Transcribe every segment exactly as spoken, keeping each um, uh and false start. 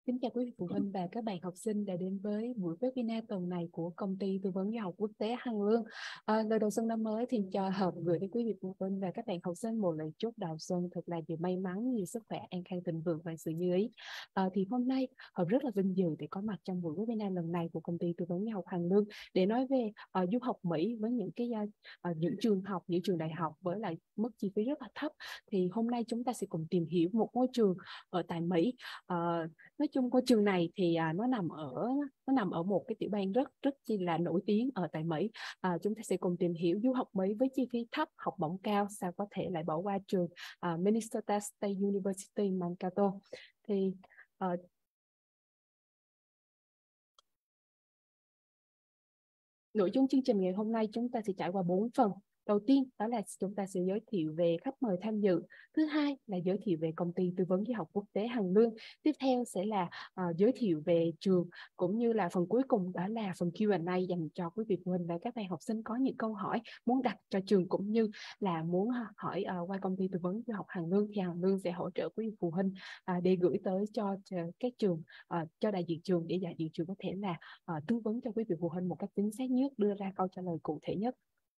Kính chào quý vị phụ huynh và các bạn học sinh đã đến với buổi webinar tuần này của công ty tư vấn giáo học quốc tế Hằng Lương. À, lời đầu xuân năm mới thì cho hợp gửi đến quý vị phụ huynh và các bạn học sinh một lời chúc đầu xuân thật là nhiều may mắn, nhiều sức khỏe, an khang thịnh vượng và sự như ý. À, thì hôm nay Hợp rất là vinh dự để có mặt trong buổi webinar lần này của công ty tư vấn giáo học Hằng Lương để nói về uh, du học Mỹ với những cái uh, những trường học, những trường đại học với lại mức chi phí rất là thấp. Thì hôm nay chúng ta sẽ cùng tìm hiểu một ngôi trường ở tại Mỹ. Uh, Nói chung ngôi trường này thì à, nó nằm ở nó nằm ở một cái tiểu bang rất rất chi là nổi tiếng ở tại Mỹ. À, chúng ta sẽ cùng tìm hiểu du học Mỹ với chi phí thấp, học bổng cao, sao có thể lại bỏ qua trường à, Minnesota State University Mankato. Thì à, nội dung chương trình ngày hôm nay chúng ta sẽ trải qua bốn phần. Đầu tiên đó là chúng ta sẽ giới thiệu về khách mời tham dự. Thứ hai là giới thiệu về công ty tư vấn giáo học quốc tế Hằng Lương. Tiếp theo sẽ là uh, giới thiệu về trường, cũng như là phần cuối cùng đó là phần Q and A dành cho quý vị phụ huynh và các bạn học sinh có những câu hỏi muốn đặt cho trường, cũng như là muốn hỏi uh, qua công ty tư vấn giáo học Hằng Lương, thì Hằng Lương sẽ hỗ trợ quý vị phụ huynh uh, để gửi tới cho uh, các trường, uh, cho đại diện trường, để đại diện trường có thể là uh, tư vấn cho quý vị phụ huynh một cách chính xác nhất, đưa ra câu trả lời cụ thể nhất.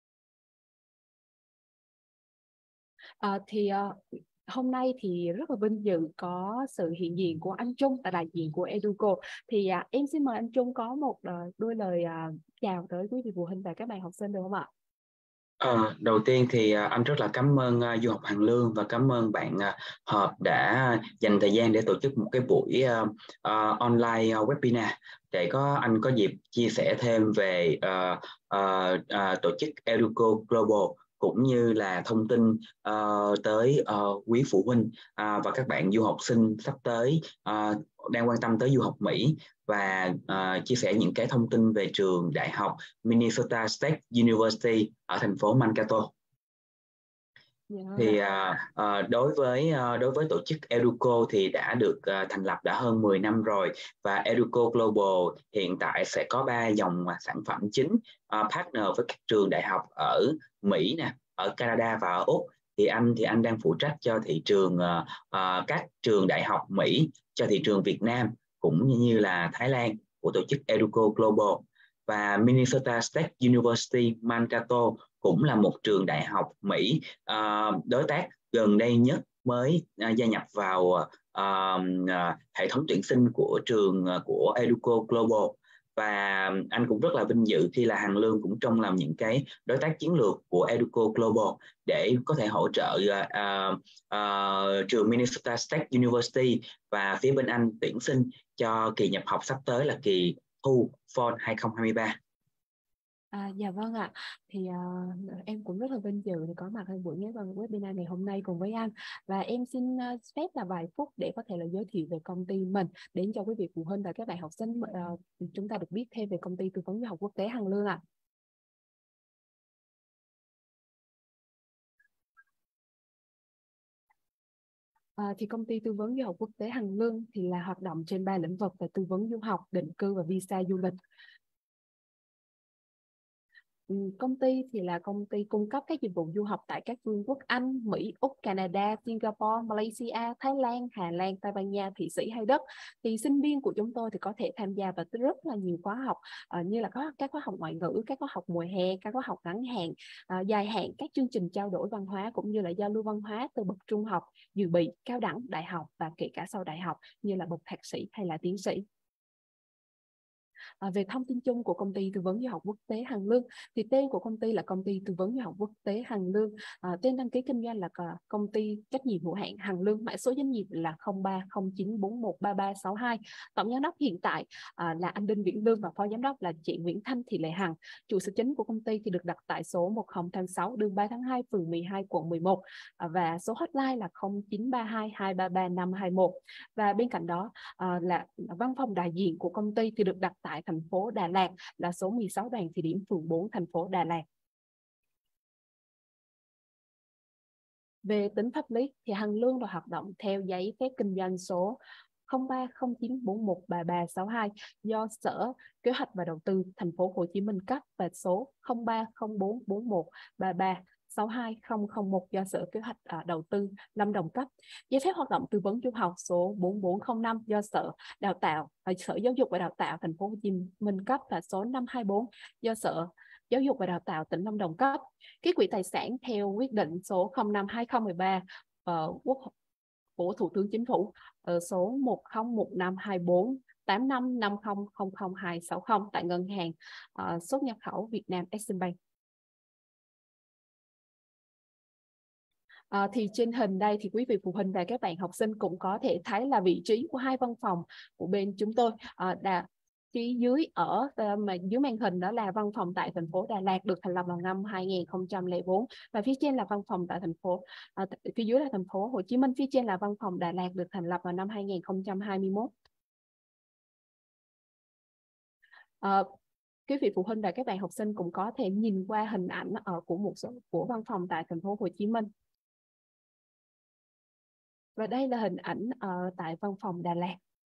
À, thì uh, hôm nay thì rất là vinh dự có sự hiện diện của anh Trung là đại diện của Educo. Thì uh, em xin mời anh Trung có một uh, đôi lời uh, chào tới quý vị phụ huynh và các bạn học sinh được không ạ? À, đầu tiên thì à, anh rất là cảm ơn uh, Du học Hằng Lương và cảm ơn bạn uh, Hợp đã dành thời gian để tổ chức một cái buổi uh, uh, online uh, webinar để có anh có dịp chia sẻ thêm về uh, uh, uh, tổ chức Educo Global, cũng như là thông tin uh, tới uh, quý phụ huynh uh, và các bạn du học sinh sắp tới uh, đang quan tâm tới du học Mỹ, và uh, chia sẻ những cái thông tin về trường đại học Minnesota State University ở thành phố Mankato. Dạ vâng Thì ạ. uh, uh, đối với uh, đối với tổ chức Educo thì đã được uh, thành lập đã hơn mười năm rồi, và Educo Global hiện tại sẽ có ba dòng uh, sản phẩm chính uh, partner với các trường đại học ở Mỹ nè, ở Canada và ở Úc. Thì anh thì anh đang phụ trách cho thị trường uh, uh, các trường đại học Mỹ, cho thị trường Việt Nam cũng như là Thái Lan của tổ chức Educo Global. Và Minnesota State University Mankato cũng là một trường đại học Mỹ uh, đối tác gần đây nhất mới uh, gia nhập vào uh, uh, hệ thống tuyển sinh của trường uh, của Educo Global. Và anh cũng rất là vinh dự khi là Hằng Lương cũng trong làm những cái đối tác chiến lược của Educo Global để có thể hỗ trợ uh, uh, trường Minnesota State University và phía bên anh tuyển sinh cho kỳ nhập học sắp tới là kỳ thu Fall hai không hai ba. À, dạ vâng ạ. Thì uh, em cũng rất là vinh dự để có mặt ở buổi webinar ngày hôm nay cùng với anh. Và em xin uh, phép là vài phút để có thể là giới thiệu về công ty mình đến cho quý vị phụ huynh và các bạn học sinh uh, chúng ta được biết thêm về công ty tư vấn giáo học quốc tế Hằng Lương ạ. À, thì công ty tư vấn du học quốc tế Hằng Lương thì là hoạt động trên ba lĩnh vực về tư vấn du học, định cư và visa du lịch. Công ty thì là công ty cung cấp các dịch vụ du học tại các vương quốc Anh, Mỹ, Úc, Canada, Singapore, Malaysia, Thái Lan, Hà Lan, Tây Ban Nha, Thụy Sĩ hay Đức. Thì sinh viên của chúng tôi thì có thể tham gia vào rất là nhiều khóa học, uh, như là có các khóa học ngoại ngữ, các khóa học mùa hè, các khóa học ngắn hạn, uh, dài hạn, các chương trình trao đổi văn hóa cũng như là giao lưu văn hóa từ bậc trung học, dự bị, cao đẳng, đại học và kể cả sau đại học như là bậc thạc sĩ hay là tiến sĩ. À, về thông tin chung của công ty tư vấn du học quốc tế Hằng Lương thì tên của công ty là công ty tư vấn du học quốc tế Hằng Lương. À, tên đăng ký kinh doanh là công ty trách nhiệm hữu hạn Hằng Lương, mã số doanh nghiệp là không ba không chín bốn một ba ba sáu hai. Tổng giám đốc hiện tại à, là anh Đinh Viễn Lương và phó giám đốc là chị Nguyễn Thanh Thị Lệ Hằng. Trụ sở chính của công ty thì được đặt tại số một không tám sáu đường ba tháng hai, phường mười hai, quận mười một, à, và số hotline là không chín ba hai hai ba ba năm hai một. Và bên cạnh đó à, là văn phòng đại diện của công ty thì được đặt tại thành phố Đà Lạt, là số mười sáu Đoàn Thị Điểm, phường bốn, thành phố Đà Lạt. Về tính pháp lý thì Hằng Lương là hoạt động theo giấy phép kinh doanh số không ba không chín bốn một ba ba sáu hai do Sở Kế hoạch và Đầu tư thành phố Hồ Chí Minh cấp, và số không ba không bốn bốn một ba ba sáu hai không không một do Sở Kế hoạch uh, Đầu tư Lâm Đồng cấp. Giấy phép hoạt động tư vấn du học số bốn bốn không năm do Sở Đào tạo uh, Sở Giáo dục và Đào tạo Thành phố Hồ Chí Minh cấp và số năm hai bốn do Sở Giáo dục và Đào tạo tỉnh Lâm Đồng cấp. Ký quỹ tài sản theo quyết định số không năm hai không một ba uh, Quốc của Thủ tướng Chính phủ ở số một không một năm hai bốn tám năm năm không không không hai sáu không tại ngân hàng uh, xuất nhập khẩu Việt Nam Eximbank. À, thì trên hình đây thì quý vị phụ huynh và các bạn học sinh cũng có thể thấy là vị trí của hai văn phòng của bên chúng tôi. À, đã phía dưới ở mà dưới màn hình đó là văn phòng tại thành phố Đà Lạt được thành lập vào năm hai nghìn không trăm lẻ bốn, và phía trên là văn phòng tại thành phố à, phía dưới là thành phố Hồ Chí Minh, phía trên là văn phòng Đà Lạt được thành lập vào năm hai nghìn không trăm hai mươi mốt. À, quý vị phụ huynh và các bạn học sinh cũng có thể nhìn qua hình ảnh ở của một số của văn phòng tại thành phố Hồ Chí Minh. Và đây là hình ảnh ở tại văn phòng Đà Lạt.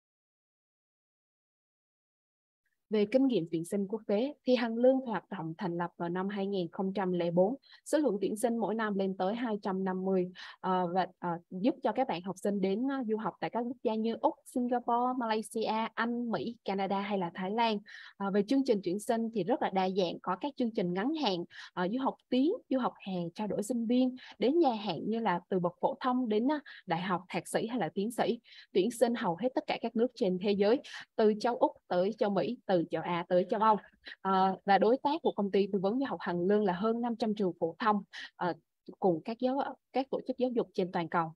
Về kinh nghiệm tuyển sinh quốc tế thì Hằng Lương hoạt động thành lập vào năm hai nghìn không trăm lẻ bốn. Số lượng tuyển sinh mỗi năm lên tới hai trăm năm mươi uh, và uh, giúp cho các bạn học sinh đến uh, du học tại các quốc gia như Úc, Singapore, Malaysia, Anh, Mỹ, Canada hay là Thái Lan. Uh, về chương trình tuyển sinh thì rất là đa dạng, có các chương trình ngắn hạn, uh, du học tiếng, du học hè, trao đổi sinh viên, đến dài hạn như là từ bậc phổ thông đến uh, đại học, thạc sĩ hay là tiến sĩ. Tuyển sinh hầu hết tất cả các nước trên thế giới, từ châu Úc tới châu Mỹ, từ châu Á tới châu Âu. À, và đối tác của công ty tư vấn du học Hằng Lương là hơn năm trăm trường phổ thông à, cùng các giáo các tổ chức giáo dục trên toàn cầu.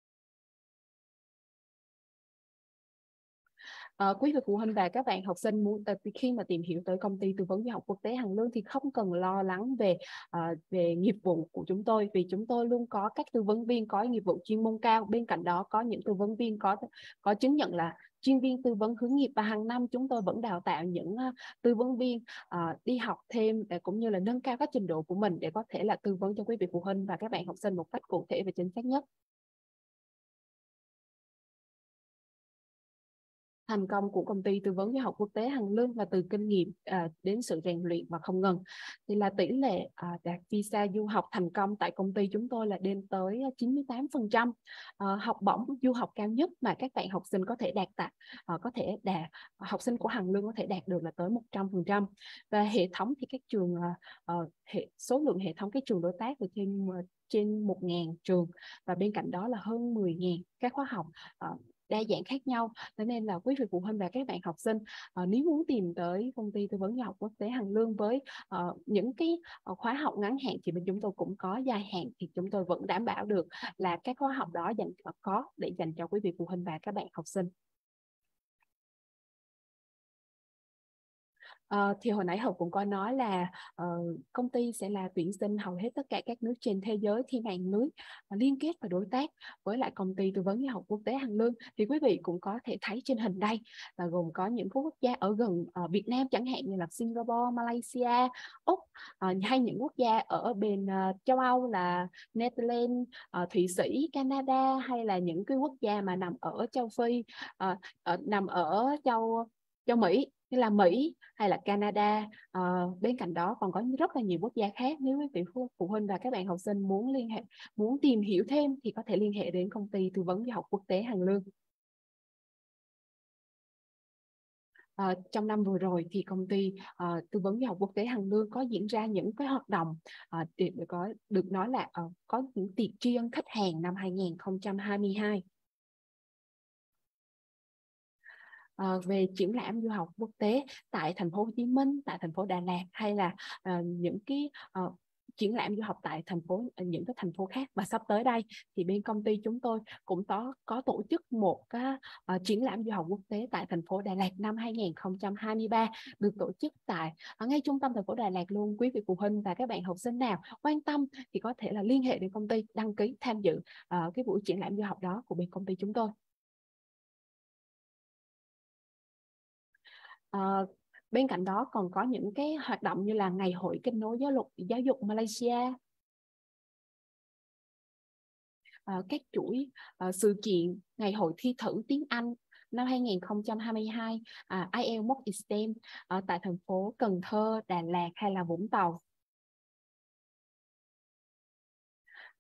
À, quý vị phụ huynh và các bạn học sinh muốn khi mà tìm hiểu tới công ty tư vấn du học quốc tế Hằng Lương thì không cần lo lắng về uh, về nghiệp vụ của chúng tôi, vì chúng tôi luôn có các tư vấn viên có nghiệp vụ chuyên môn cao. Bên cạnh đó có những tư vấn viên có có chứng nhận là chuyên viên tư vấn hướng nghiệp, và hàng năm chúng tôi vẫn đào tạo những uh, tư vấn viên uh, đi học thêm để cũng như là nâng cao các trình độ của mình để có thể là tư vấn cho quý vị phụ huynh và các bạn học sinh một cách cụ thể và chính xác nhất. Thành công của công ty tư vấn du học quốc tế Hằng Lương là từ kinh nghiệm à, đến sự rèn luyện và không ngừng. Thì là tỷ lệ à, đạt visa du học thành công tại công ty chúng tôi là lên tới chín mươi tám phần trăm. À, học bổng du học cao nhất mà các bạn học sinh có thể đạt tại à, có thể đạt học sinh của Hằng Lương có thể đạt được là tới một trăm phần trăm. Và hệ thống thì các trường à, hệ, số lượng hệ thống các trường đối tác được trên trên một nghìn trường, và bên cạnh đó là hơn mười nghìn các khóa học à, đa dạng khác nhau. Thế nên là quý vị phụ huynh và các bạn học sinh uh, nếu muốn tìm tới công ty tư vấn du học quốc tế Hằng Lương với uh, những cái uh, khóa học ngắn hạn thì bên chúng tôi cũng có dài hạn, thì chúng tôi vẫn đảm bảo được là các khóa học đó dành uh, có để dành cho quý vị phụ huynh và các bạn học sinh. Uh, thì hồi nãy Hồng cũng có nói là uh, công ty sẽ là tuyển sinh hầu hết tất cả các nước trên thế giới khi mạng lưới uh, liên kết và đối tác với lại công ty tư vấn du học quốc tế Hằng Lương. Thì quý vị cũng có thể thấy trên hình đây là gồm có những quốc gia ở gần uh, Việt Nam chẳng hạn như là Singapore, Malaysia, Úc, uh, hay những quốc gia ở bên uh, châu Âu là Netherlands, uh, Thụy Sĩ, Canada, hay là những cái quốc gia mà nằm ở châu Phi, uh, uh, nằm ở châu châu Mỹ như là Mỹ hay là Canada. À, bên cạnh đó còn có rất là nhiều quốc gia khác. Nếu quý vị phụ huynh và các bạn học sinh muốn liên hệ, muốn tìm hiểu thêm thì có thể liên hệ đến công ty tư vấn du học quốc tế Hằng Lương. À, trong năm vừa rồi thì công ty à, tư vấn du học quốc tế Hằng Lương có diễn ra những cái hoạt động à, để có được nói là à, có những tiệc tri ân khách hàng năm hai nghìn không trăm hai mươi hai. Uh, về triển lãm du học quốc tế tại thành phố Hồ Chí Minh, tại thành phố Đà Lạt, hay là uh, những cái uh, triển lãm du học tại thành phố những cái thành phố khác. Và sắp tới đây thì bên công ty chúng tôi cũng có có tổ chức một cái uh, triển lãm du học quốc tế tại thành phố Đà Lạt năm hai nghìn không trăm hai mươi ba, được tổ chức tại ở ngay trung tâm thành phố Đà Lạt luôn. Quý vị phụ huynh và các bạn học sinh nào quan tâm thì có thể là liên hệ đến công ty đăng ký tham dự uh, cái buổi triển lãm du học đó của bên công ty chúng tôi. Uh, bên cạnh đó còn có những cái hoạt động như là ngày hội kết nối giáo dục giáo dục Malaysia, uh, các chuỗi uh, sự kiện ngày hội thi thử tiếng Anh năm hai nghìn không trăm hai mươi hai, uh, ai eo Mock Exam uh, tại thành phố Cần Thơ, Đà Lạt hay là Vũng Tàu.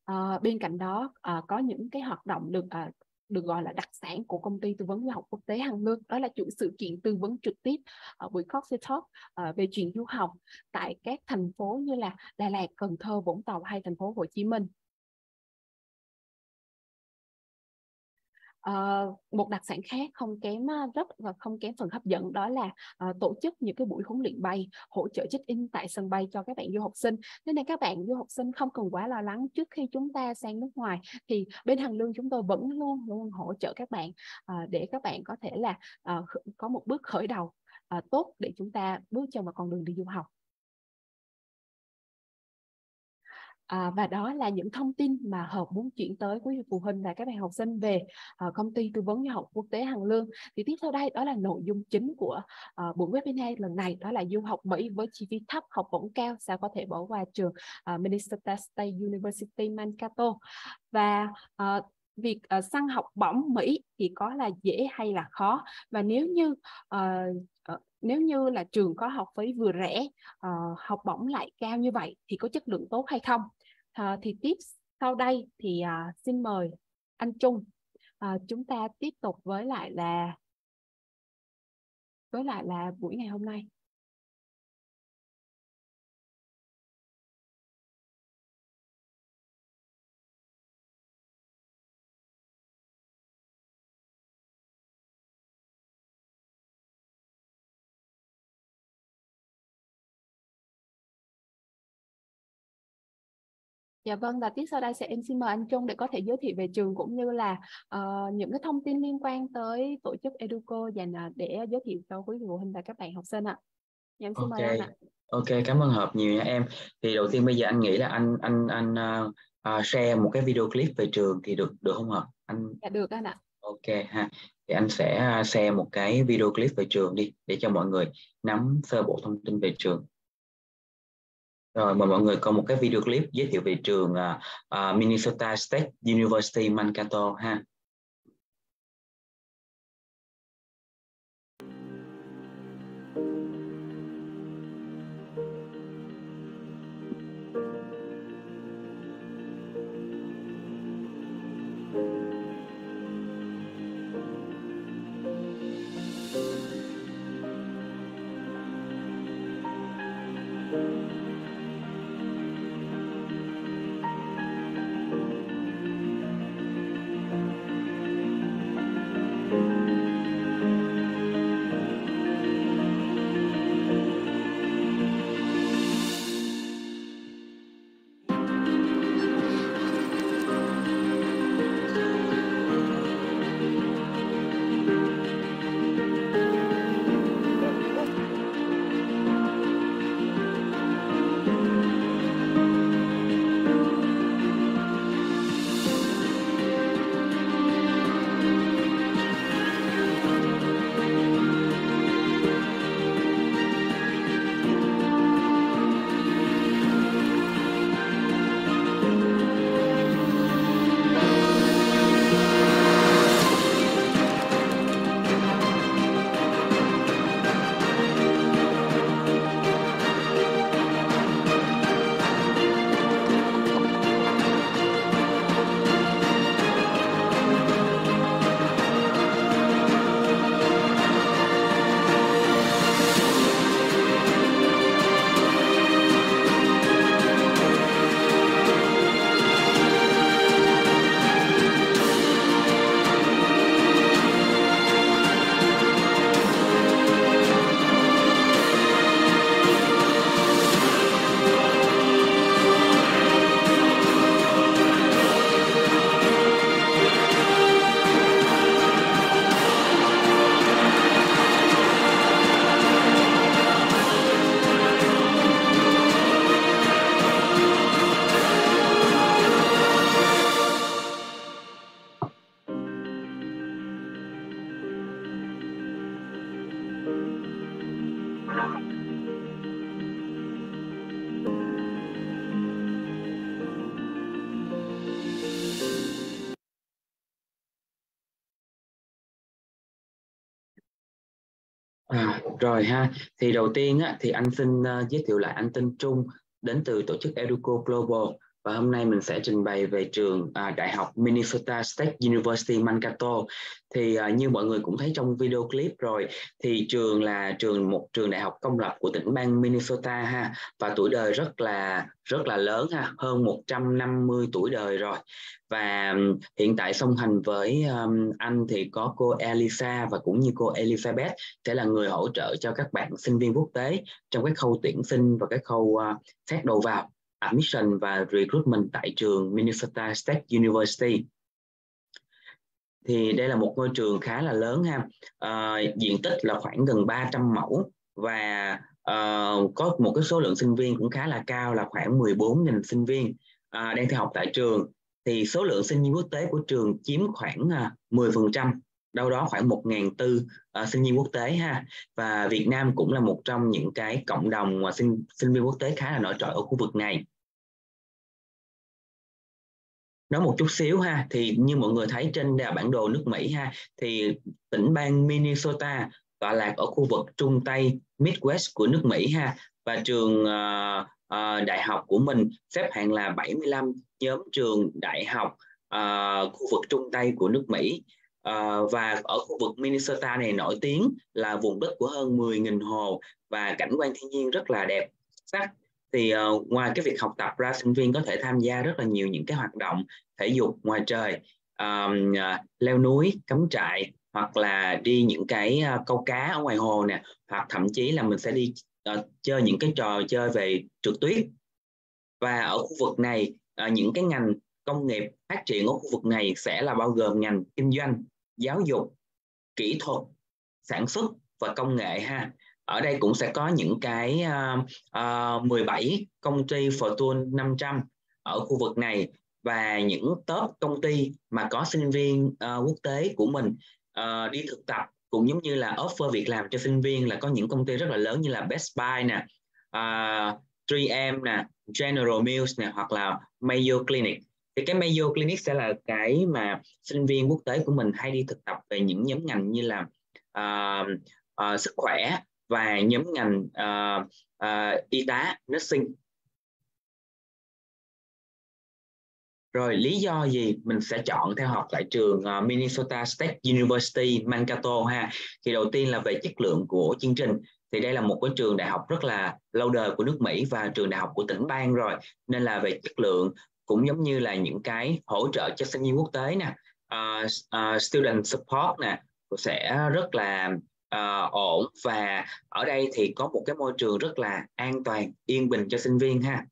À, bên cạnh đó à, có những cái hoạt động được à, được gọi là đặc sản của công ty tư vấn du học quốc tế Hằng Lương, đó là chuỗi sự kiện tư vấn trực tiếp ở buổi Coffee Talk à, về chuyện du học tại các thành phố như là Đà Lạt, Cần Thơ, Vũng Tàu hay thành phố Hồ Chí Minh. Uh, một đặc sản khác không kém rất và không kém phần hấp dẫn, đó là uh, tổ chức những cái buổi huấn luyện bay, hỗ trợ check-in tại sân bay cho các bạn du học sinh. Nên là các bạn du học sinh không cần quá lo lắng trước khi chúng ta sang nước ngoài, thì bên Hằng Lương chúng tôi vẫn luôn luôn hỗ trợ các bạn uh, để các bạn có thể là uh, có một bước khởi đầu uh, tốt để chúng ta bước chân vào con đường đi du học. À, và đó là những thông tin mà Hợp muốn chuyển tới quý vị phụ huynh và các bạn học sinh về uh, công ty tư vấn du học quốc tế Hằng Lương. Thì tiếp theo đây đó là nội dung chính của uh, buổi webinar lần này, đó là du học Mỹ với chi phí thấp, học bổng cao, sao có thể bỏ qua trường uh, Minnesota State University Mankato. Và uh, việc uh, săn học bổng Mỹ thì có là dễ hay là khó, và nếu như uh, uh, nếu như là trường có học phí vừa rẻ, uh, học bổng lại cao như vậy thì có chất lượng tốt hay không? Uh, thì tiếp sau đây thì uh, xin mời anh Trung, uh, chúng ta tiếp tục với lại là với lại là buổi ngày hôm nay. Dạ vâng, và tiếp sau đây sẽ em xin mời anh Trung để có thể giới thiệu về trường cũng như là uh, những cái thông tin liên quan tới tổ chức Educo dành để giới thiệu cho quý vị phụ huynh và các bạn học sinh ạ. Dạ, em xin Ok, mời anh ạ. ok, cảm ơn Hợp nhiều nha em. Thì đầu tiên bây giờ anh nghĩ là anh anh anh uh, uh, share một cái video clip về trường thì được được không Hợp? Anh Dạ được anh ạ. Ok ha. Thì anh sẽ uh, share một cái video clip về trường đi để cho mọi người nắm sơ bộ thông tin về trường. Rồi mời mọi người có một cái video clip giới thiệu về trường uh, uh, Minnesota State University Mankato ha. À, rồi ha, thì đầu tiên á, thì anh xin uh, giới thiệu lại, anh tên Trung, đến từ tổ chức Educo Global, Và hôm nay mình sẽ trình bày về trường à, Đại học Minnesota State University Mankato. Thì à, như mọi người cũng thấy trong video clip rồi, thì trường là trường một trường đại học công lập của tỉnh bang Minnesota ha, và tuổi đời rất là rất là lớn ha, hơn một trăm năm mươi tuổi đời rồi. Và um, hiện tại song hành với um, anh thì có cô Elisa và cũng như cô Elizabeth sẽ là người hỗ trợ cho các bạn sinh viên quốc tế trong cái khâu tuyển sinh và cái khâu uh, xét đầu vào, admission và recruitment tại trường Minnesota State University. Thì đây là một ngôi trường khá là lớn ha, à, diện tích là khoảng gần ba trăm mẫu và uh, có một cái số lượng sinh viên cũng khá là cao là khoảng mười bốn nghìn sinh viên uh, đang theo học tại trường. Thì số lượng sinh viên quốc tế của trường chiếm khoảng uh, mười phần trăm, đâu đó khoảng một nghìn bốn trăm uh, sinh viên quốc tế ha. Và Việt Nam cũng là một trong những cái cộng đồng uh, sinh, sinh viên quốc tế khá là nổi trội ở khu vực này. Nói một chút xíu ha, thì như mọi người thấy trên bản đồ nước Mỹ ha, thì tỉnh bang Minnesota tọa lạc ở khu vực Trung Tây Midwest của nước Mỹ ha, và trường uh, uh, đại học của mình xếp hạng là bảy mươi lăm nhóm trường đại học uh, khu vực Trung Tây của nước Mỹ. Uh, và ở khu vực Minnesota này nổi tiếng là vùng đất của hơn mười nghìn hồ và cảnh quan thiên nhiên rất là đẹp sắc. Thì uh, ngoài cái việc học tập ra, sinh viên có thể tham gia rất là nhiều những cái hoạt động thể dục ngoài trời, um, uh, leo núi, cắm trại, hoặc là đi những cái uh, câu cá ở ngoài hồ nè, hoặc thậm chí là mình sẽ đi uh, chơi những cái trò chơi về trượt tuyết. Và ở khu vực này, uh, những cái ngành công nghiệp phát triển ở khu vực này sẽ là bao gồm ngành kinh doanh, giáo dục, kỹ thuật, sản xuất và công nghệ ha. Ở đây cũng sẽ có những cái uh, uh, mười bảy công ty Fortune năm trăm ở khu vực này, và những top công ty mà có sinh viên uh, quốc tế của mình uh, đi thực tập cũng giống như là offer việc làm cho sinh viên, là có những công ty rất là lớn như là Best Buy nè, uh, ba M nè, General Mills nè, hoặc là Mayo Clinic. Thì cái Mayo Clinic sẽ là cái mà sinh viên quốc tế của mình hay đi thực tập về những nhóm ngành như là uh, uh, sức khỏe và nhóm ngành uh, uh, y tá, nursing. Rồi lý do gì mình sẽ chọn theo học tại trường uh, Minnesota State University Mankato ha? Thì đầu tiên là về chất lượng của chương trình. Thì đây là một cái trường đại học rất là lâu đời của nước Mỹ và trường đại học của tỉnh bang rồi, nên là về chất lượng cũng giống như là những cái hỗ trợ cho sinh viên quốc tế nè, uh, uh, student support nè, sẽ rất là uh, ổn. Và ở đây thì có một cái môi trường rất là an toàn, yên bình cho sinh viên ha.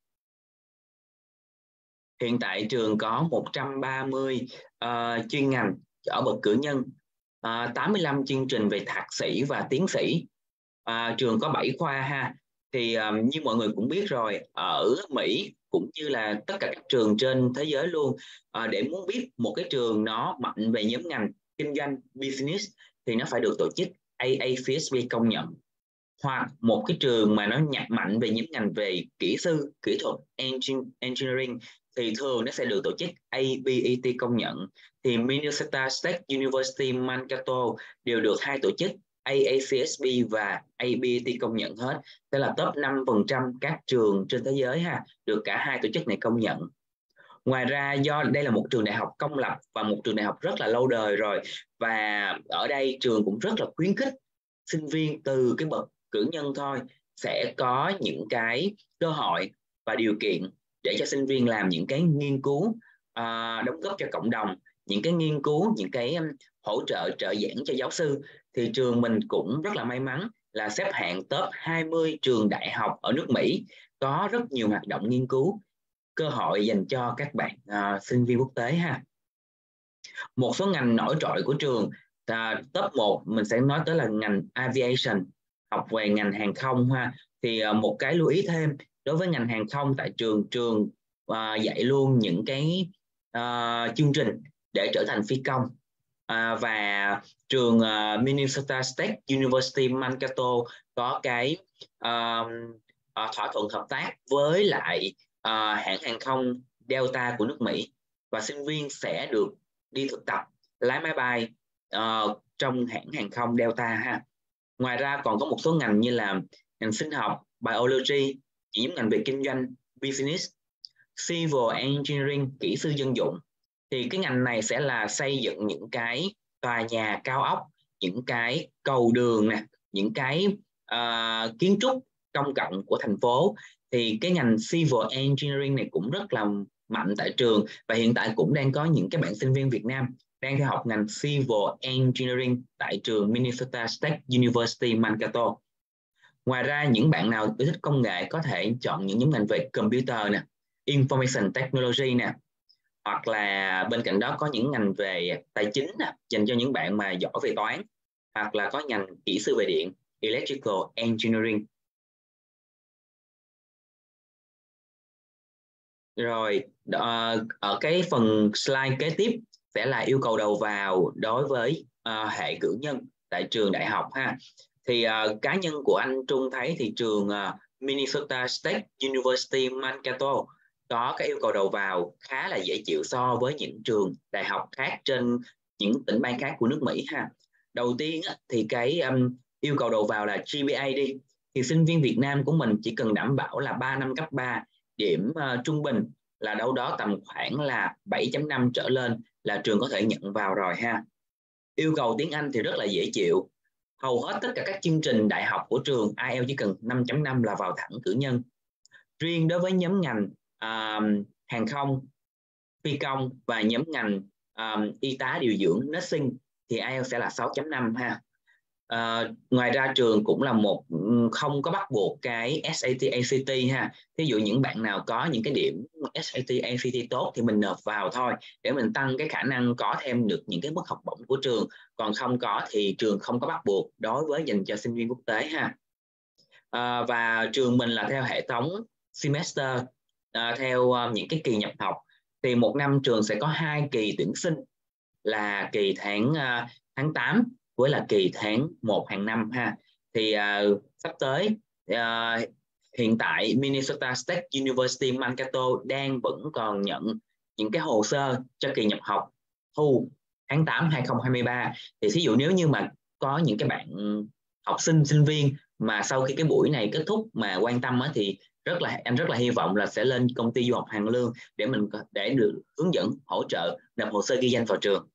Hiện tại trường có một trăm ba mươi uh, chuyên ngành ở bậc cử nhân, uh, tám mươi lăm chương trình về thạc sĩ và tiến sĩ. Uh, trường có bảy khoa ha. Thì um, như mọi người cũng biết rồi, ở Mỹ cũng như là tất cả các trường trên thế giới luôn, uh, để muốn biết một cái trường nó mạnh về nhóm ngành kinh doanh business thì nó phải được tổ chức A A C S B công nhận. Hoặc một cái trường mà nó nhặt mạnh về nhóm ngành về kỹ sư, kỹ thuật, engineering thì thường nó sẽ được tổ chức A B E T công nhận. Thì Minnesota State University Mankato đều được hai tổ chức A A C S B và A B E T công nhận hết. Đây là top năm phần trăm các trường trên thế giới ha, được cả hai tổ chức này công nhận. Ngoài ra, do đây là một trường đại học công lập và một trường đại học rất là lâu đời rồi, và ở đây trường cũng rất là khuyến khích sinh viên từ cái bậc cử nhân thôi sẽ có những cái cơ hội và điều kiện để cho sinh viên làm những cái nghiên cứu uh, đóng góp cho cộng đồng, những cái nghiên cứu, những cái um, hỗ trợ trợ giảng cho giáo sư. Thì trường mình cũng rất là may mắn là xếp hạng top hai mươi trường đại học ở nước Mỹ có rất nhiều hoạt động nghiên cứu, cơ hội dành cho các bạn uh, sinh viên quốc tế ha. Một số ngành nổi trội của trường, uh, top một mình sẽ nói tới là ngành aviation, học về ngành hàng không ha. Thì uh, một cái lưu ý thêm đối với ngành hàng không tại trường, trường uh, dạy luôn những cái uh, chương trình để trở thành phi công. Uh, và trường uh, Minnesota State University Mankato có cái uh, uh, thỏa thuận hợp tác với lại uh, hãng hàng không Delta của nước Mỹ, và sinh viên sẽ được đi thực tập lái máy bay uh, trong hãng hàng không Delta ha. Ngoài ra còn có một số ngành như là ngành sinh học, biology, những ngành về kinh doanh, business, Civil Engineering, kỹ sư dân dụng. Thì cái ngành này sẽ là xây dựng những cái tòa nhà cao ốc, những cái cầu đường nè, những cái uh, kiến trúc công cộng của thành phố. Thì cái ngành Civil Engineering này cũng rất là mạnh tại trường, và hiện tại cũng đang có những cái bạn sinh viên Việt Nam đang theo học ngành Civil Engineering tại trường Minnesota State University Mankato. Ngoài ra, những bạn nào yêu thích công nghệ có thể chọn những nhóm ngành về computer nè, information technology nè, hoặc là bên cạnh đó có những ngành về tài chính nè, dành cho những bạn mà giỏi về toán, hoặc là có ngành kỹ sư về điện, electrical engineering. Rồi ở cái phần slide kế tiếp sẽ là yêu cầu đầu vào đối với uh, hệ cử nhân tại trường đại học ha. Thì uh, cá nhân của anh Trung thấy thì trường uh, Minnesota State University Mankato có cái yêu cầu đầu vào khá là dễ chịu so với những trường đại học khác trên những tỉnh bang khác của nước Mỹ ha. Đầu tiên á, thì cái um, yêu cầu đầu vào là G P A đi, thì sinh viên Việt Nam của mình chỉ cần đảm bảo là ba năm cấp ba, điểm uh, trung bình là đâu đó tầm khoảng là bảy chấm năm trở lên là trường có thể nhận vào rồi ha. Yêu cầu tiếng Anh thì rất là dễ chịu. Hầu hết tất cả các chương trình đại học của trường ai eo chỉ cần năm chấm năm là vào thẳng cử nhân. Riêng đối với nhóm ngành uh, hàng không, phi công và nhóm ngành um, y tá điều dưỡng nursing thì ai eo sẽ là sáu chấm năm ha. Uh, ngoài ra trường cũng là một không có bắt buộc cái S A T A C T ha. Ví dụ những bạn nào có những cái điểm S A T A C T tốt thì mình nộp vào thôi để mình tăng cái khả năng có thêm được những cái mức học bổng của trường. Còn không có thì trường không có bắt buộc đối với dành cho sinh viên quốc tế ha. Uh, và trường mình là theo hệ thống semester, uh, theo uh, những cái kỳ nhập học. Thì một năm trường sẽ có hai kỳ tuyển sinh là kỳ tháng uh, tháng tám với là kỳ tháng một hàng năm ha. Thì uh, sắp tới uh, hiện tại Minnesota State University Mankato đang vẫn còn nhận những cái hồ sơ cho kỳ nhập học thu tháng tám hai không hai ba. Thì ví dụ nếu như mà có những cái bạn học sinh sinh viên mà sau khi cái buổi này kết thúc mà quan tâm á, thì rất là anh rất là hy vọng là sẽ lên công ty du học Hàng Lương để mình để được hướng dẫn hỗ trợ nộp hồ sơ ghi danh vào trường.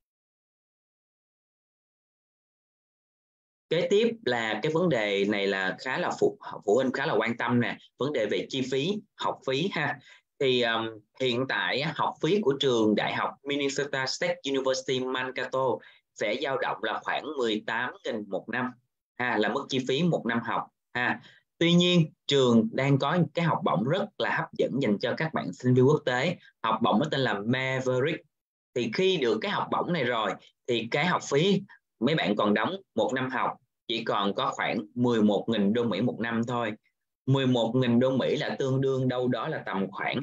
Kế tiếp là cái vấn đề này là khá là phụ phụ huynh khá là quan tâm nè, vấn đề về chi phí học phí ha. Thì um, hiện tại học phí của trường đại học Minnesota State University Mankato sẽ dao động là khoảng mười tám nghìn một năm ha, là mức chi phí một năm học ha. Tuy nhiên trường đang có cái học bổng rất là hấp dẫn dành cho các bạn sinh viên quốc tế. Học bổng nó tên là Maverick. Thì khi được cái học bổng này rồi thì cái học phí mấy bạn còn đóng một năm học chỉ còn có khoảng mười một nghìn đô Mỹ một năm thôi. mười một nghìn đô Mỹ là tương đương đâu đó là tầm khoảng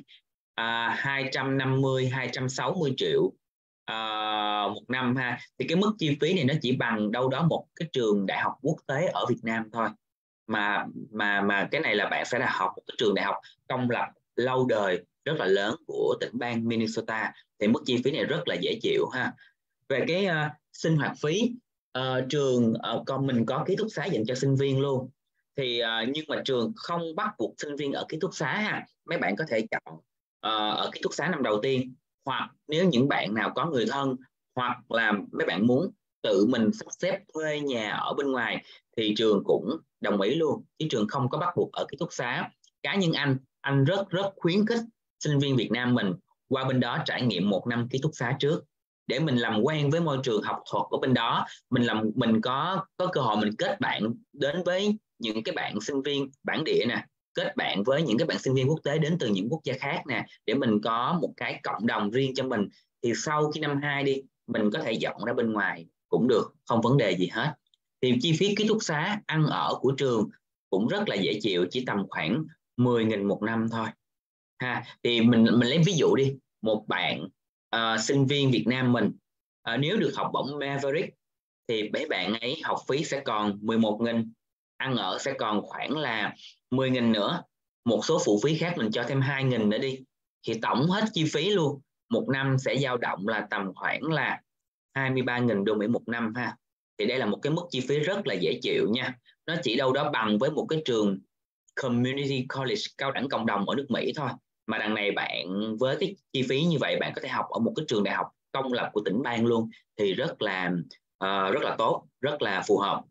à, hai trăm năm mươi đến hai trăm sáu mươi triệu à, một năm ha. Thì cái mức chi phí này nó chỉ bằng đâu đó một cái trường đại học quốc tế ở Việt Nam thôi. Mà mà mà cái này là bạn sẽ là học một cái trường đại học công lập lâu đời rất là lớn của tỉnh bang Minnesota, thì mức chi phí này rất là dễ chịu ha. Về cái uh, sinh hoạt phí, uh, trường uh, con mình có ký túc xá dành cho sinh viên luôn. Thì uh, nhưng mà trường không bắt buộc sinh viên ở ký túc xá ha. Mấy bạn có thể chọn uh, ở ký túc xá năm đầu tiên, hoặc nếu những bạn nào có người thân hoặc là mấy bạn muốn tự mình sắp xếp thuê nhà ở bên ngoài thì trường cũng đồng ý luôn, chứ trường không có bắt buộc ở ký túc xá. Cá nhân anh anh rất rất khuyến khích sinh viên Việt Nam mình qua bên đó trải nghiệm một năm ký túc xá trước để mình làm quen với môi trường học thuật ở bên đó, mình làm mình có có cơ hội mình kết bạn đến với những cái bạn sinh viên bản địa nè, kết bạn với những cái bạn sinh viên quốc tế đến từ những quốc gia khác nè, để mình có một cái cộng đồng riêng cho mình. Thì sau khi năm hai đi mình có thể dọn ra bên ngoài cũng được, không vấn đề gì hết. Thì chi phí ký túc xá, ăn ở của trường cũng rất là dễ chịu, chỉ tầm khoảng mười nghìn một năm thôi ha. Thì mình mình lấy ví dụ đi, một bạn uh, sinh viên Việt Nam mình uh, nếu được học bổng Maverick thì mấy bạn ấy học phí sẽ còn mười một nghìn, ăn ở sẽ còn khoảng là mười nghìn nữa, một số phụ phí khác mình cho thêm hai nghìn nữa đi, thì tổng hết chi phí luôn một năm sẽ dao động là tầm khoảng là hai mươi ba nghìn đô Mỹ một năm ha. Thì đây là một cái mức chi phí rất là dễ chịu nha. Nó chỉ đâu đó bằng với một cái trường community college, cao đẳng cộng đồng ở nước Mỹ thôi, mà đằng này bạn với cái chi phí như vậy bạn có thể học ở một cái trường đại học công lập của tỉnh bang luôn, thì rất là uh, rất là tốt, rất là phù hợp.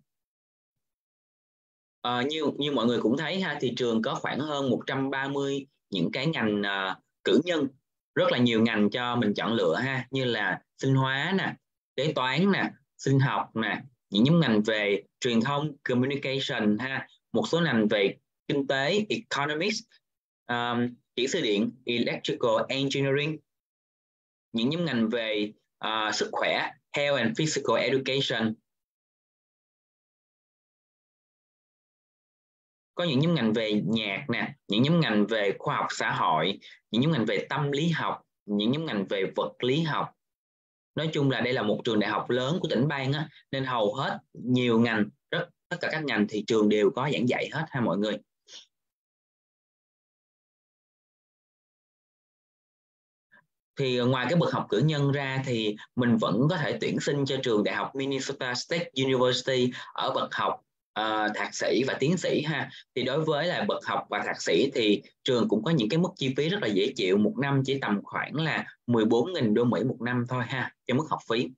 Uh, như như mọi người cũng thấy ha, thì trường có khoảng hơn một trăm ba mươi những cái ngành uh, cử nhân, rất là nhiều ngành cho mình chọn lựa ha, như là sinh hóa nè, kế toán nè, sinh học nè, những nhóm ngành về truyền thông communication ha, một số ngành về kinh tế economics, um, kỹ sư điện electrical engineering, những nhóm ngành về uh, sức khỏe health and physical education, có những nhóm ngành về nhạc nè, những nhóm ngành về khoa học xã hội, những nhóm ngành về tâm lý học, những nhóm ngành về vật lý học. Nói chung là đây là một trường đại học lớn của tỉnh bang á, nên hầu hết nhiều ngành, rất tất cả các ngành thì trường đều có giảng dạy hết ha mọi người. Thì ngoài cái bậc học cử nhân ra thì mình vẫn có thể tuyển sinh cho trường đại học Minnesota State University ở bậc học uh, thạc sĩ và tiến sĩ ha. Thì đối với là bậc học và thạc sĩ thì trường cũng có những cái mức chi phí rất là dễ chịu, một năm chỉ tầm khoảng là mười bốn nghìn đô Mỹ một năm thôi ha, cho mức học phí.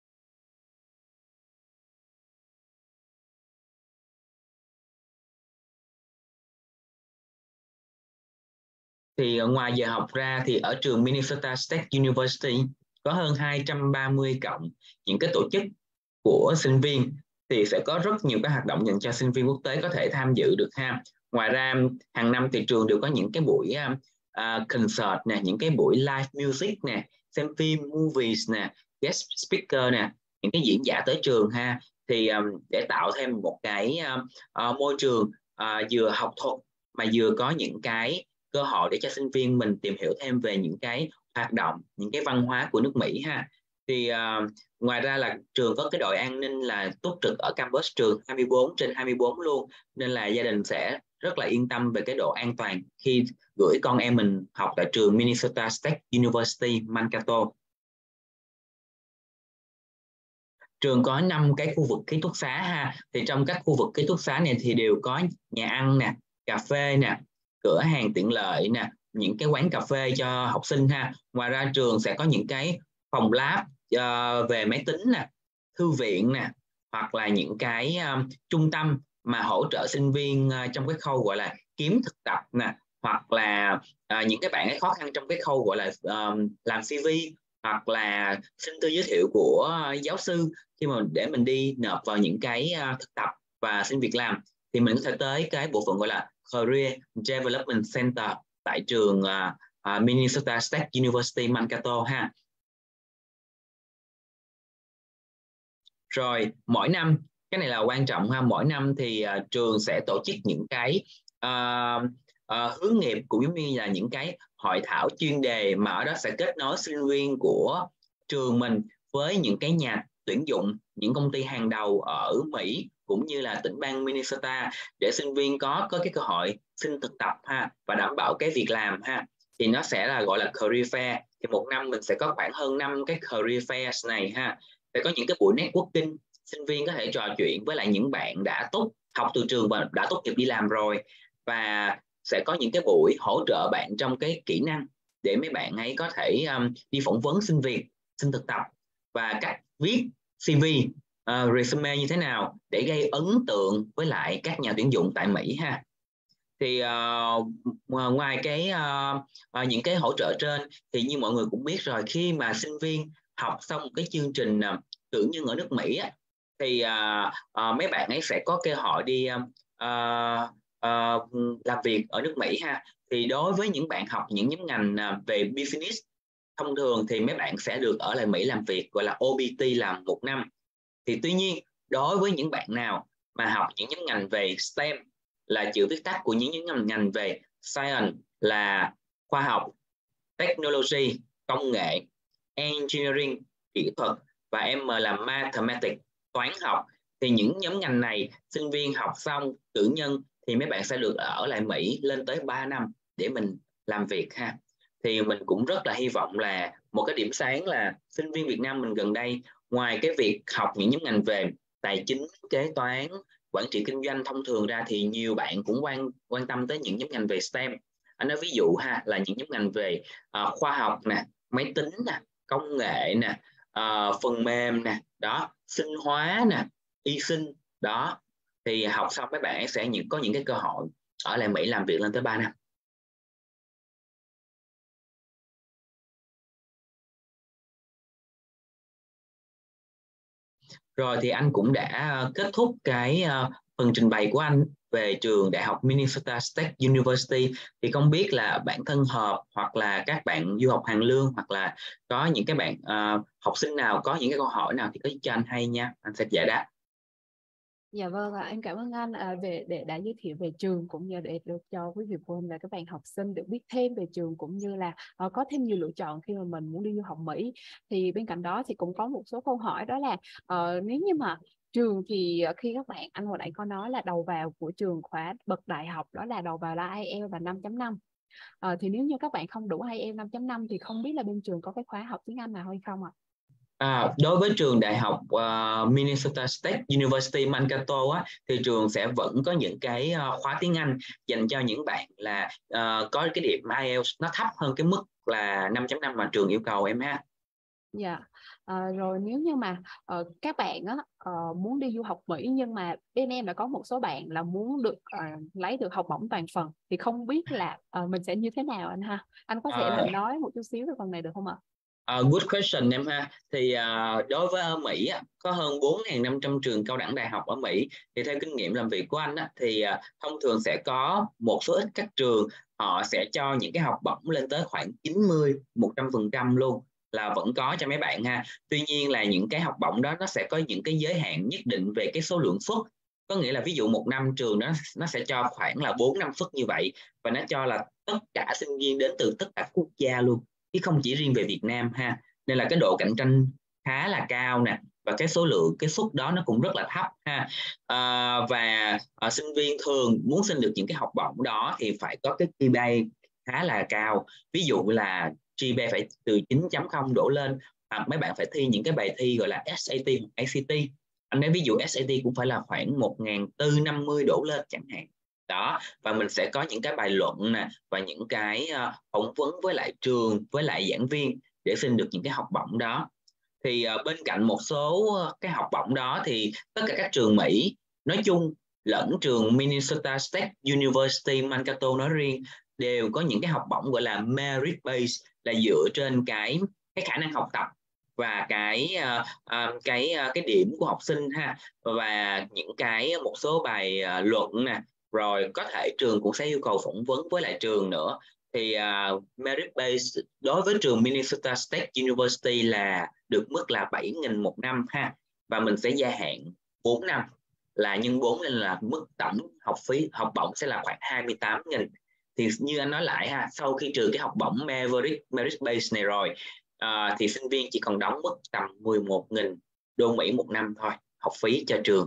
Thì ngoài giờ học ra thì ở trường Minnesota State University có hơn hai trăm ba mươi cộng những cái tổ chức của sinh viên, thì sẽ có rất nhiều các hoạt động dành cho sinh viên quốc tế có thể tham dự được ha. Ngoài ra hàng năm thì trường đều có những cái buổi uh, concert nè, những cái buổi live music nè, xem phim movies nè, guest speaker nè, những cái diễn giả tới trường ha. Thì um, để tạo thêm một cái uh, uh, môi trường uh, vừa học thuật mà vừa có những cái cơ hội để cho sinh viên mình tìm hiểu thêm về những cái hoạt động, những cái văn hóa của nước Mỹ ha. Thì uh, ngoài ra là trường có cái đội an ninh là túc trực ở campus trường hai mươi bốn trên hai mươi bốn luôn, nên là gia đình sẽ rất là yên tâm về cái độ an toàn khi gửi con em mình học tại trường Minnesota State University Mankato. Trường có năm cái khu vực ký túc xá ha, thì trong các khu vực ký túc xá này thì đều có nhà ăn nè, cà phê nè, cửa hàng tiện lợi nè, những cái quán cà phê cho học sinh ha. Ngoài ra trường sẽ có những cái phòng lab uh, về máy tính nè, thư viện nè, hoặc là những cái um, trung tâm mà hỗ trợ sinh viên uh, trong cái khâu gọi là kiếm thực tập nè, hoặc là uh, những cái bạn ấy khó khăn trong cái khâu gọi là um, làm xê vê, hoặc là xin thư giới thiệu của uh, giáo sư khi mà để mình đi nộp vào những cái uh, thực tập và xin việc làm, thì mình có thể tới cái bộ phận gọi là Career Development Center tại trường uh, uh, Minnesota State University Mankato ha. Rồi mỗi năm, cái này là quan trọng ha, mỗi năm thì uh, trường sẽ tổ chức những cái uh, uh, hướng nghiệp cũng giống như là những cái hội thảo chuyên đề, mà ở đó sẽ kết nối sinh viên của trường mình với những cái nhà tuyển dụng, những công ty hàng đầu ở Mỹ cũng như là tỉnh bang Minnesota, để sinh viên có có cái cơ hội xin thực tập ha, và đảm bảo cái việc làm ha. Thì nó sẽ là gọi là career fair, thì một năm mình sẽ có khoảng hơn năm cái career fairs này ha. Sẽ có những cái buổi networking, sinh viên có thể trò chuyện với lại những bạn đã tốt học từ trường và đã tốt nghiệp đi làm rồi, và sẽ có những cái buổi hỗ trợ bạn trong cái kỹ năng để mấy bạn ấy có thể um, đi phỏng vấn xin việc, xin thực tập, và cách viết xê vê, uh, resume như thế nào để gây ấn tượng với lại các nhà tuyển dụng tại Mỹ ha. Thì uh, ngoài cái uh, uh, những cái hỗ trợ trên, thì như mọi người cũng biết rồi, khi mà sinh viên học xong một cái chương trình uh, cử nhân ở nước Mỹ á, thì uh, uh, mấy bạn ấy sẽ có cơ hội đi uh, uh, uh, làm việc ở nước Mỹ ha. Thì đối với những bạn học những nhóm ngành uh, về business thông thường thì mấy bạn sẽ được ở lại Mỹ làm việc, gọi là o pê tê, làm một năm. Thì tuy nhiên đối với những bạn nào mà học những nhóm ngành về STEM, là chữ viết tắt của những nhóm ngành về Science là khoa học, Technology công nghệ, Engineering kỹ thuật, và M là Mathematics toán học, thì những nhóm ngành này sinh viên học xong cử nhân thì mấy bạn sẽ được ở lại Mỹ lên tới ba năm để mình làm việc ha. Thì mình cũng rất là hy vọng là một cái điểm sáng là sinh viên Việt Nam mình gần đây, ngoài cái việc học những nhóm ngành về tài chính, kế toán, quản trị kinh doanh thông thường ra, thì nhiều bạn cũng quan quan tâm tới những nhóm ngành về STEM. Anh nói ví dụ ha, là những nhóm ngành về uh, khoa học nè, máy tính nè, công nghệ nè, uh, phần mềm nè, đó, sinh hóa nè, y sinh, đó, thì học xong mấy bạn sẽ những có những cái cơ hội ở lại Mỹ làm việc lên tới ba năm. Rồi thì anh cũng đã kết thúc cái uh, phần trình bày của anh về trường Đại học Minnesota State University. Thì không biết là bản thân Hợp hoặc là các bạn du học Hàn Lương hoặc là có những cái bạn uh, học sinh nào có những cái câu hỏi nào thì có cho anh hay nha, anh sẽ giải đáp. Dạ vâng, em cảm ơn anh à, về để đã giới thiệu về trường cũng như để được cho quý vị phụ huynh và các bạn học sinh được biết thêm về trường cũng như là uh, có thêm nhiều lựa chọn khi mà mình muốn đi du học Mỹ. Thì bên cạnh đó thì cũng có một số câu hỏi, đó là uh, nếu như mà trường thì khi các bạn, anh hồi nãy có nói là đầu vào của trường khóa bậc đại học đó là đầu vào là ai eo và năm chấm năm. Uh, thì nếu như các bạn không đủ ai eo năm chấm năm thì không biết là bên trường có cái khóa học tiếng Anh nào hay không ạ? À, đối với trường Đại học uh, Minnesota State University Mankato á, thì trường sẽ vẫn có những cái uh, khóa tiếng Anh dành cho những bạn là uh, có cái điểm ai eo nó thấp hơn cái mức là năm chấm năm mà trường yêu cầu em ha. Dạ, à, rồi nếu như mà uh, các bạn á, uh, muốn đi du học Mỹ nhưng mà bên em đã có một số bạn là muốn được uh, lấy được học bổng toàn phần thì không biết là uh, mình sẽ như thế nào anh ha? Anh có thể là Uh, nói một chút xíu về phần này được không ạ? Uh, good question em ha. Thì uh, đối với ở Mỹ á, có hơn bốn nghìn năm trăm trường cao đẳng đại học ở Mỹ. Thì theo kinh nghiệm làm việc của anh á, thì uh, thông thường sẽ có một số ít các trường họ sẽ cho những cái học bổng lên tới khoảng chín mươi, một trăm phần trăm luôn, là vẫn có cho mấy bạn ha. Tuy nhiên là những cái học bổng đó nó sẽ có những cái giới hạn nhất định về cái số lượng suất. Có nghĩa là ví dụ một năm trường đó nó sẽ cho khoảng là bốn năm suất như vậy, và nó cho là tất cả sinh viên đến từ tất cả quốc gia luôn, chứ không chỉ riêng về Việt Nam ha. Nên là cái độ cạnh tranh khá là cao nè, và cái số lượng cái suất đó nó cũng rất là thấp ha. À, và à, sinh viên thường muốn xin được những cái học bổng đó thì phải có cái giê pê a khá là cao, ví dụ là giê pê a phải từ chín chấm không đổ lên, hoặc mấy bạn phải thi những cái bài thi gọi là ét a tê hoặc a xê tê. Anh nói ví dụ ét a tê cũng phải là khoảng một nghìn bốn trăm năm mươi đổ lên chẳng hạn đó. Và mình sẽ có những cái bài luận nè, và những cái uh, phỏng vấn với lại trường, với lại giảng viên để xin được những cái học bổng đó. Thì uh, bên cạnh một số uh, cái học bổng đó thì tất cả các trường Mỹ nói chung lẫn trường Minnesota State University Mankato nói riêng đều có những cái học bổng gọi là merit based, là dựa trên cái cái khả năng học tập và cái uh, uh, cái uh, cái điểm của học sinh ha, và những cái một số bài uh, luận nè, rồi có thể trường cũng sẽ yêu cầu phỏng vấn với lại trường nữa. Thì uh, merit based đối với trường Minnesota State University là được mức là bảy nghìn một năm ha, và mình sẽ gia hạn bốn năm, là nhân bốn nên là mức tổng học phí học bổng sẽ là khoảng hai mươi tám nghìn. Thì như anh nói lại ha, sau khi trừ cái học bổng merit, merit based này rồi uh, thì sinh viên chỉ còn đóng mức tầm mười một nghìn đô Mỹ một năm thôi, học phí cho trường.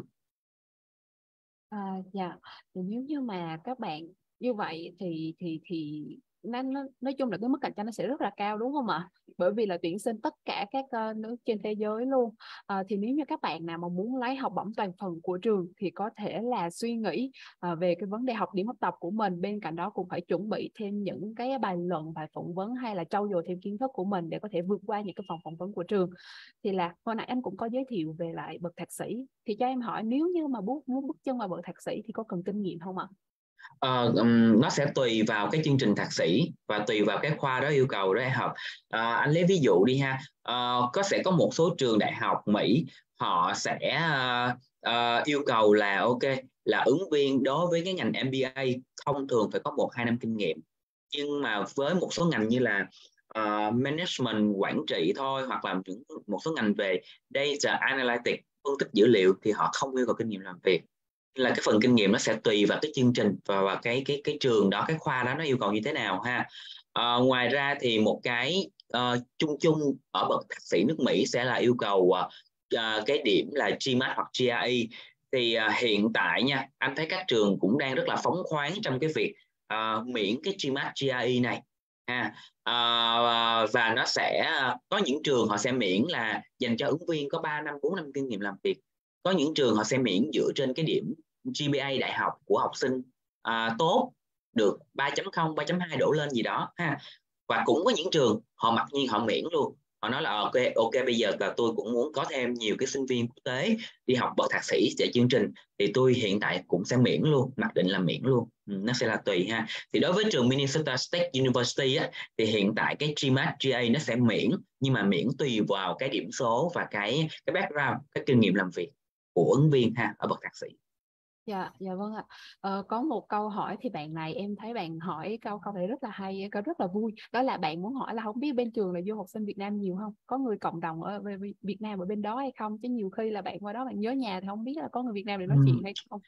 À, dạ, thì nếu như mà các bạn như vậy thì thì thì nó, nó nói chung là cái mức cạnh tranh nó sẽ rất là cao đúng không ạ? Bởi vì là tuyển sinh tất cả các uh, nước trên thế giới luôn. À, thì nếu như các bạn nào mà muốn lấy học bổng toàn phần của trường thì có thể là suy nghĩ uh, về cái vấn đề học điểm học tập của mình, bên cạnh đó cũng phải chuẩn bị thêm những cái bài luận, bài phỏng vấn hay là trau dồi thêm kiến thức của mình để có thể vượt qua những cái phòng phỏng vấn của trường. Thì là hồi nãy anh cũng có giới thiệu về lại bậc thạc sĩ, thì cho em hỏi nếu như mà muốn muốn bước chân vào bậc thạc sĩ thì có cần kinh nghiệm không ạ? Uh, um, nó sẽ tùy vào cái chương trình thạc sĩ và tùy vào cái khoa đó yêu cầu đó em học. Uh, anh lấy ví dụ đi ha, uh, có sẽ có một số trường đại học Mỹ họ sẽ uh, uh, yêu cầu là ok, là ứng viên đối với cái ngành em bê a thông thường phải có một hai năm kinh nghiệm. Nhưng mà với một số ngành như là uh, management, quản trị thôi, hoặc là một số ngành về data analytics, phân tích dữ liệu, thì họ không yêu cầu kinh nghiệm làm việc. Là cái phần kinh nghiệm nó sẽ tùy vào cái chương trình và vào cái cái cái trường đó, cái khoa đó nó yêu cầu như thế nào ha. À, ngoài ra thì một cái uh, chung chung ở bậc thạc sĩ nước Mỹ sẽ là yêu cầu uh, cái điểm là GMAT hoặc giê rờ e. Thì uh, hiện tại nha, anh thấy các trường cũng đang rất là phóng khoáng trong cái việc uh, miễn cái GMAT giê rờ e này ha. Uh, và nó sẽ có những trường họ sẽ miễn là dành cho ứng viên có ba năm bốn năm kinh nghiệm làm việc. Có những trường họ sẽ miễn dựa trên cái điểm giê pê a đại học của học sinh à, tốt, được ba chấm không, ba chấm hai đổ lên gì đó ha. Và cũng có những trường họ mặc nhiên họ miễn luôn, họ nói là ok ok bây giờ là tôi cũng muốn có thêm nhiều cái sinh viên quốc tế đi học bậc thạc sĩ tại chương trình, thì tôi hiện tại cũng sẽ miễn luôn, mặc định là miễn luôn. Ừ, nó sẽ là tùy ha. Thì đối với trường Minnesota State University á, thì hiện tại cái GMAT giê a nó sẽ miễn, nhưng mà miễn tùy vào cái điểm số và cái cái background, cái kinh nghiệm làm việc của ứng viên ha ở bậc thạc sĩ. Dạ, dạ vâng ạ. Ờ, có một câu hỏi thì bạn này em thấy bạn hỏi câu câu này rất là hay, câu rất là vui. Đó là bạn muốn hỏi là không biết bên trường là du học sinh Việt Nam nhiều không? Có người cộng đồng ở Việt Nam ở bên đó hay không? Chứ nhiều khi là bạn qua đó bạn nhớ nhà thì không biết là có người Việt Nam để nói chuyện hay không.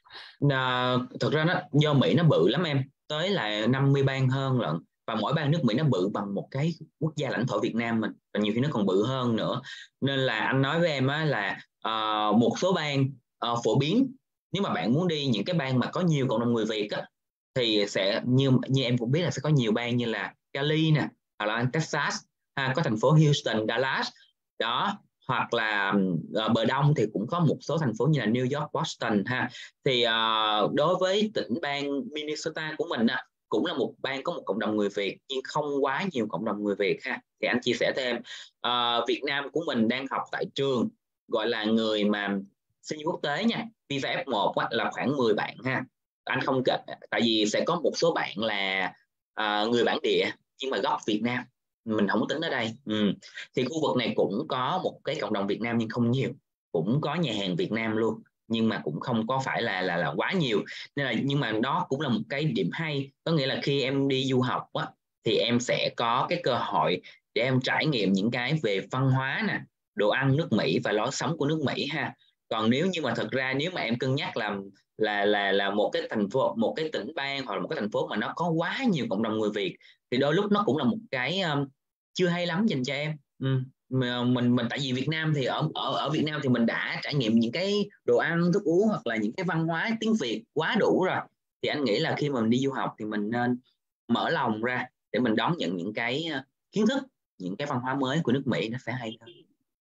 À, thật ra nó do Mỹ nó bự lắm em, tới là năm mươi bang hơn lận, và mỗi bang nước Mỹ nó bự bằng một cái quốc gia lãnh thổ Việt Nam mình, và nhiều khi nó còn bự hơn nữa. Nên là anh nói với em á, là uh, một số bang uh, phổ biến, nếu mà bạn muốn đi những cái bang mà có nhiều cộng đồng người Việt á, thì sẽ như như em cũng biết là sẽ có nhiều bang như là Cali nè, hoặc là Texas, ha, có thành phố Houston, Dallas đó, hoặc là uh, bờ đông thì cũng có một số thành phố như là New York, Boston ha. Thì uh, đối với tỉnh bang Minnesota của mình á, cũng là một bang có một cộng đồng người Việt nhưng không quá nhiều cộng đồng người Việt ha. Thì anh chia sẻ thêm, uh, Việt Nam của mình đang học tại trường gọi là người mà sinh viên quốc tế nha, visa ép một á, là khoảng mười bạn ha. Anh không kể, tại vì sẽ có một số bạn là uh, người bản địa nhưng mà gốc Việt Nam, mình không tính ở đây. Ừ. Thì khu vực này cũng có một cái cộng đồng Việt Nam nhưng không nhiều, cũng có nhà hàng Việt Nam luôn nhưng mà cũng không có phải là là là quá nhiều. Nên là nhưng mà đó cũng là một cái điểm hay, có nghĩa là khi em đi du học á, thì em sẽ có cái cơ hội để em trải nghiệm những cái về văn hóa nè, đồ ăn nước Mỹ và lối sống của nước Mỹ ha. Còn nếu như mà thật ra nếu mà em cân nhắc làm là là là một cái thành phố, một cái tỉnh bang hoặc là một cái thành phố mà nó có quá nhiều cộng đồng người Việt, thì đôi lúc nó cũng là một cái um, chưa hay lắm dành cho em. Ừ. mình mình tại vì Việt Nam thì ở ở ở Việt Nam thì mình đã trải nghiệm những cái đồ ăn thức uống hoặc là những cái văn hóa tiếng Việt quá đủ rồi, thì anh nghĩ là khi mà mình đi du học thì mình nên mở lòng ra để mình đón nhận những cái kiến thức, những cái văn hóa mới của nước Mỹ, nó sẽ hay hơn.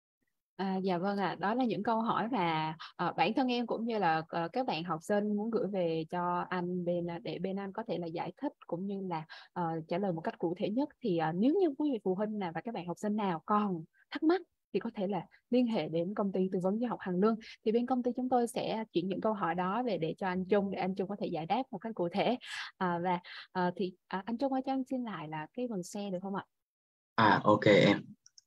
À, dạ vâng ạ, à. Đó là những câu hỏi mà uh, bản thân em cũng như là uh, các bạn học sinh muốn gửi về cho anh bên để bên anh có thể là giải thích cũng như là uh, trả lời một cách cụ thể nhất. Thì uh, nếu như quý vị phụ huynh nào và các bạn học sinh nào còn thắc mắc thì có thể là liên hệ đến công ty tư vấn du học Hằng Lương. Thì bên công ty chúng tôi sẽ chuyển những câu hỏi đó về để cho anh Trung, để anh Trung có thể giải đáp một cách cụ thể. Uh, và uh, thì uh, anh Trung ơi, cho anh xin lại là cái phần share được không ạ? À ok em.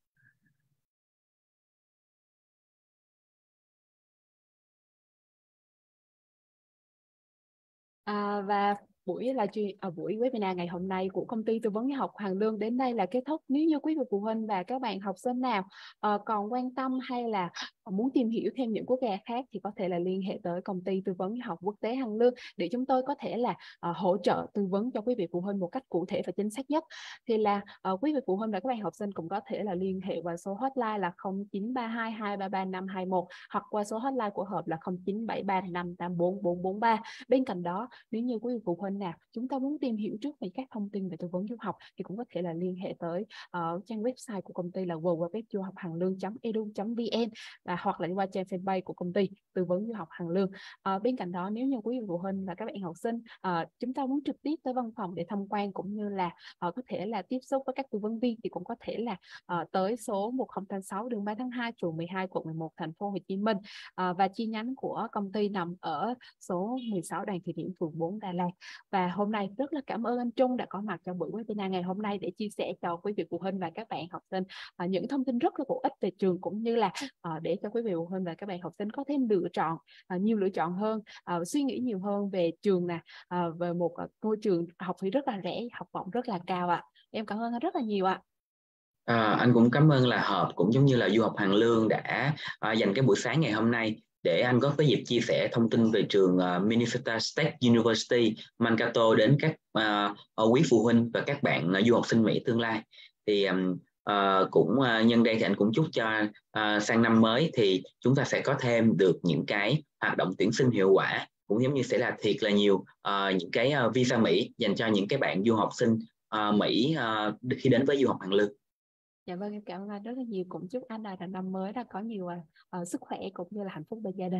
À, và buổi là à, buổi webinar ngày hôm nay của công ty tư vấn học Hằng Lương đến đây là kết thúc. Nếu như quý vị phụ huynh và các bạn học sinh nào uh, còn quan tâm hay là muốn tìm hiểu thêm những quốc gia khác thì có thể là liên hệ tới công ty tư vấn học quốc tế Hằng Lương để chúng tôi có thể là uh, hỗ trợ tư vấn cho quý vị phụ huynh một cách cụ thể và chính xác nhất. Thì là uh, quý vị phụ huynh và các bạn học sinh cũng có thể là liên hệ qua số hotline là không chín ba hai hai ba ba năm hai một hoặc qua số hotline của Hợp là không chín bảy ba năm tám bốn bốn bốn ba. Bên cạnh đó, nếu như quý vị phụ huynh nào chúng ta muốn tìm hiểu trước về các thông tin về tư vấn du học thì cũng có thể là liên hệ tới uh, trang website của công ty là w w w chấm du học hằng lương chấm e d u chấm v n và hoặc là qua trang fanpage của công ty tư vấn du học Hằng Lương. Uh, bên cạnh đó, nếu như quý vị phụ huynh và các bạn học sinh uh, chúng ta muốn trực tiếp tới văn phòng để tham quan cũng như là uh, có thể là tiếp xúc với các tư vấn viên thì cũng có thể là uh, tới số một không tám sáu đường ba tháng hai, phường mười hai, quận mười một, thành phố Hồ Chí Minh, uh, và chi nhánh của công ty nằm ở số mười sáu Đoàn Thị Điểm, phường bốn, Đà Lạt. Và hôm nay rất là cảm ơn anh Trung đã có mặt trong buổi webinar ngày hôm nay để chia sẻ cho quý vị phụ huynh và các bạn học sinh uh, những thông tin rất là bổ ích về trường, cũng như là uh, để cho quý vị phụ huynh và các bạn học sinh có thêm lựa chọn, uh, nhiều lựa chọn hơn, uh, suy nghĩ nhiều hơn về trường nè, uh, về một uh, ngôi trường học phí rất là rẻ, học bổng rất là cao ạ. À. Em cảm ơn anh rất là nhiều ạ. À. À, anh cũng cảm ơn là Hợp cũng giống như là Du học Hằng Lương đã uh, dành cái buổi sáng ngày hôm nay để anh có cái dịp chia sẻ thông tin về trường uh, Minnesota State University Mankato đến các uh, quý phụ huynh và các bạn uh, du học sinh Mỹ tương lai. Thì um, uh, cũng uh, nhân đây thì anh cũng chúc cho uh, sang năm mới thì chúng ta sẽ có thêm được những cái hoạt động tuyển sinh hiệu quả, cũng giống như sẽ là thiệt là nhiều uh, những cái uh, visa Mỹ dành cho những cái bạn du học sinh uh, Mỹ uh, khi đến với Du học Hằng Lương. Dạ vâng, em cảm ơn anh rất là nhiều. Cũng chúc anh là năm mới đã có nhiều uh, sức khỏe cũng như là hạnh phúc bên gia đình.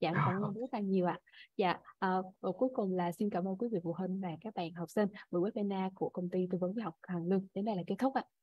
Dạ em cảm ơn rất là nhiều ạ. Dạ, uh, và cuối cùng là xin cảm ơn quý vị phụ huynh và các bạn học sinh. Buổi webinar của công ty tư vấn du học Hằng Lương đến đây là kết thúc ạ.